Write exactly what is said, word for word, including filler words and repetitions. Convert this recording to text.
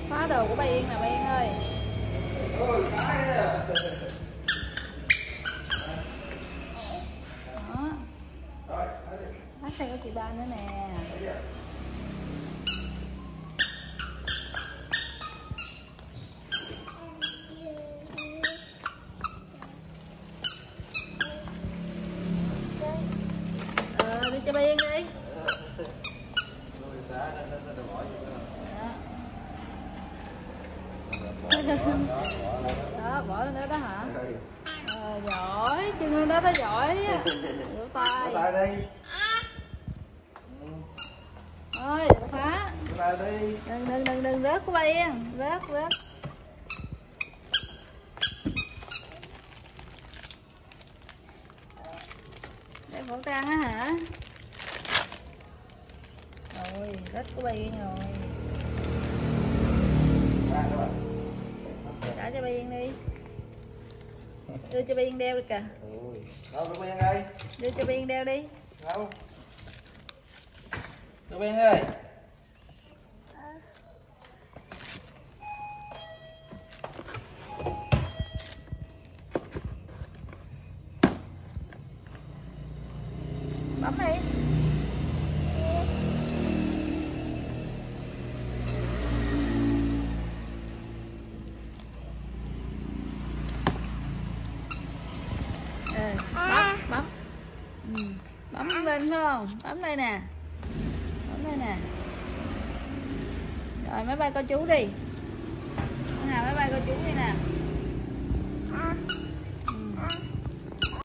Khóa đồ của bà Yên nè bà Yên ơi. Đó. Lát xe của chị ba nữa nè. Ờ, đi cho bà Yên đi. Đó, bỏ lên đó đó hả? Ờ, giỏi, chân lên đó đó giỏi á. Vỗ tay. Vỗ tay đi. Thôi, phá. Vỗ tay đi. Đừng đừng đừng đừng rớt của bà Yên, rớt rớt. Để khẩu trang á hả? Rồi, rớt của bà Yên rồi. Trả cho bà Yên đi. Đưa cho bà Yên đeo đi kìa. Đâu đưa bà Yên ơi. Đưa cho bà Yên đeo đi. Đâu. Đưa bà Yên ơi. Bấm đi. Ừ, bấm bấm ừ. Bấm lên phải không? Bấm đây nè, bấm đây nè. Rồi máy bay cô chú đi. Nào máy bay cô chú đi nè.